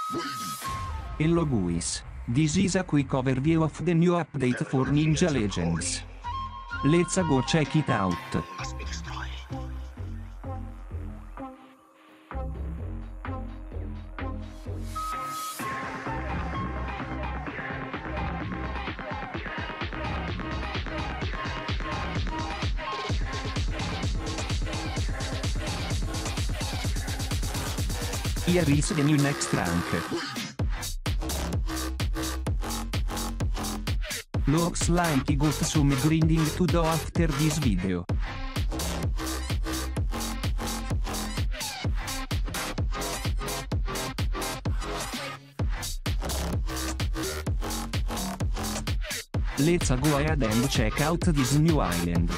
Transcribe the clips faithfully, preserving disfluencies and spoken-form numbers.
Hello guys, this is a quick overview of the new update for Ninja Legends. Let's go check it out. Must be destroyed. Here is the new next rank. Looks like he got some grinding to do after this video. Let's go ahead and check out this new island.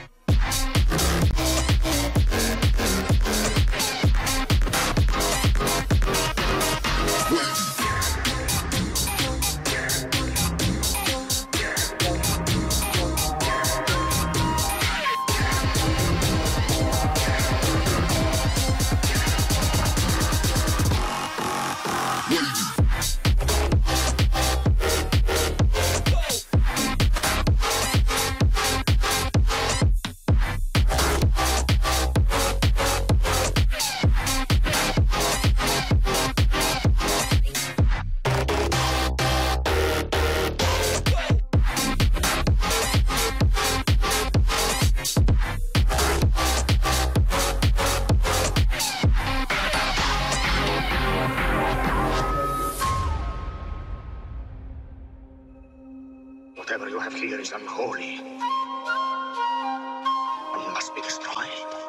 Whatever you have here is unholy and must be destroyed.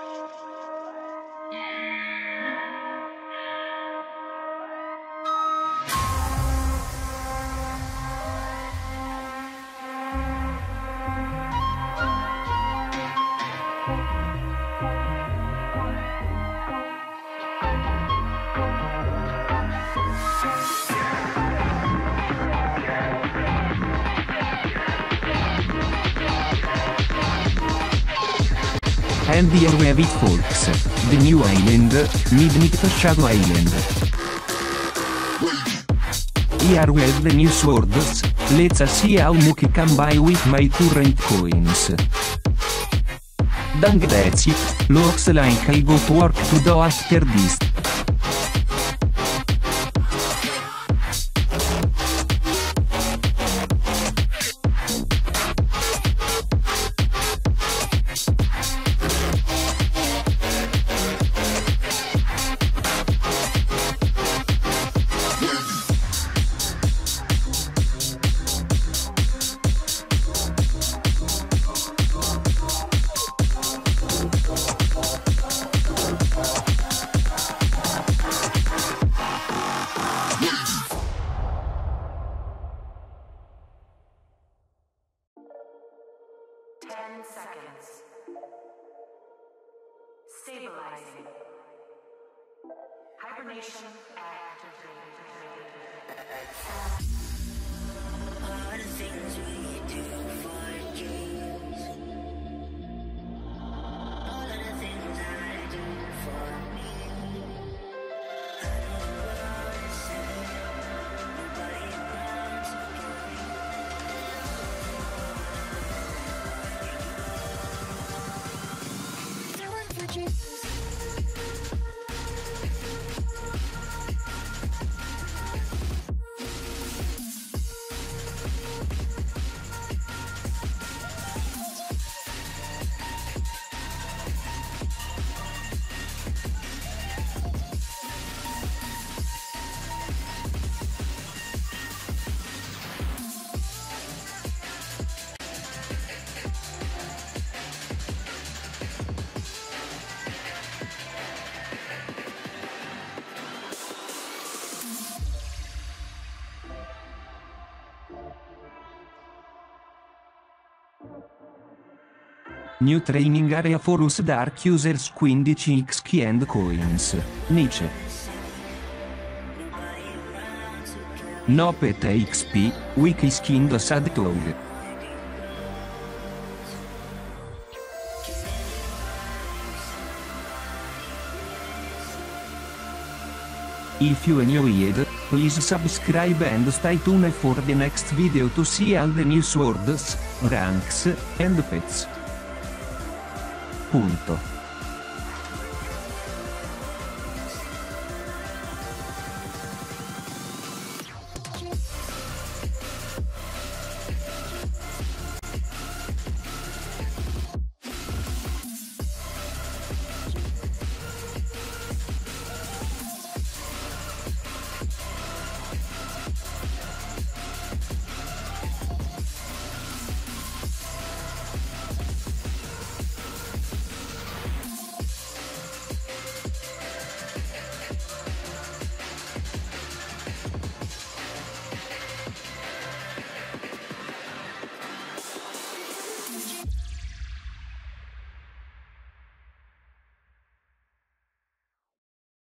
And here we have it folks, the new island, Midnight Shadow Island. Here we have the new swords, let's see how much I can buy with my current coins. Dang, that's it, looks like I got work to do after this. Ten seconds. Stabilizing. Hibernation activated. All the things we do for dreams. All of the things I do for me. I don't wanna say nobody wants to New training area for us dark users quindici X P and coins. Niche. No pet X P, wiki skinned sad dog. If you enjoyed, please subscribe and stay tuned for the next video to see all the new swords, ranks, and pets. Punto.